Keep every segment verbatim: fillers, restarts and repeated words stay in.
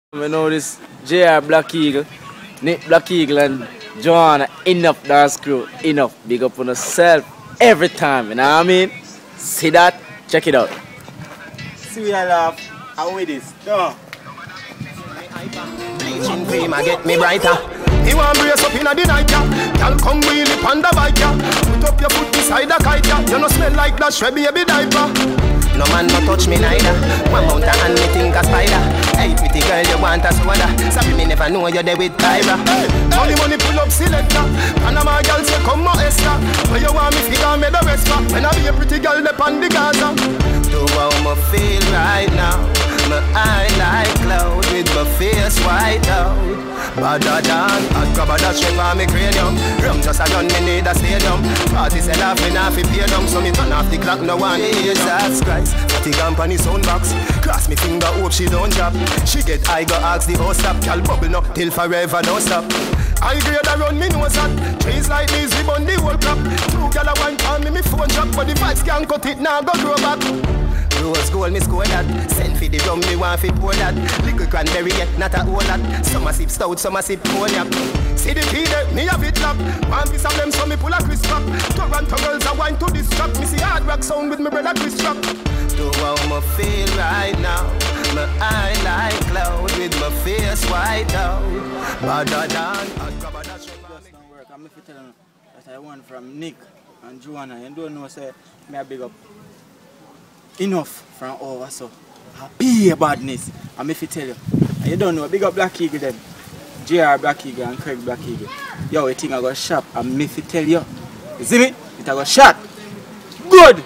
I know this J R Black Eagle, Nick Black Eagle and Joanna, enough dance crew, enough. Big up on yourself every time, you know what I mean? See that? Check it out. See we laugh, how with this? No. Bleaching cream, I get me brighter. He want brace up in the night, yeah. Y'all come wheel it on the bike, yeah. Put up your foot beside the kite, yeah. You no smell like that shred baby diaper. No man no touch me neither. One mount a hand me think a spider. Hey pretty girl you want a soda. Sorry me never know you're there with Tyra. Hey, money money pull up selector. Panama girl say come on Esther. Where you want me figure me the rest for. When I be a pretty girl up on the Gaza. Do how me feel right now. My eye like cloud with my face white out. Badder than hot grabber that straight for me cranium. Rum just a gun, me need a stadium. Party sell off, me not fi pay down. So me turn off the clock, no one Jesus Christ. Fatty company sound box. Cross me finger, hope she don't drop. She get high, go ask the host stop. Cal bubble no, till forever don't stop. I grade around me nose hot. Trees like these, we bun the whole crop. Two gal a one call me, me phone shop. But the vibes can't cut it, now go grow back. Rose gold, me score that. Send for the rum, me want fi pour that. Liquor cranberry yet, not a whole lot. Some a sip stout, some a sip cognac. See the key there, me have it locked. One piece of them, so me pull a crisp up. Toronto girls a wine to distract. Me see hard rock sound with me brother Chris Rock. Do how me feel right now. My eye like cloud with my face white out. Badder than hot grabber that shit. Just don't work. I'm fi tell you that I want from Nick and Joanna. You don't know say me a big up. Enough from over so happy badness. I'm if you tell you. And you don't know, big up Black Eagle then. J R Black Eagle and Craig Black Eagle. Yo, you think I got shot and me if you tell you. You see me? It I got shot. Good!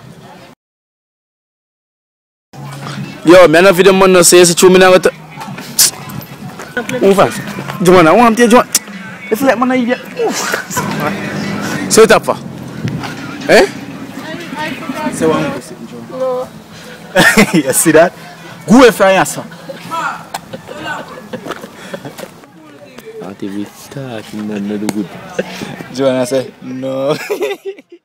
Yo, man, if you don't want to say it's true, me now got to... Move fast. Joanna, I want to tell you, if you let me know you get... So it's up for? Eh? Say one more sitting, Joe. No. You see that? Go away from your son. I think we start, no, no, good. Joanna say, no.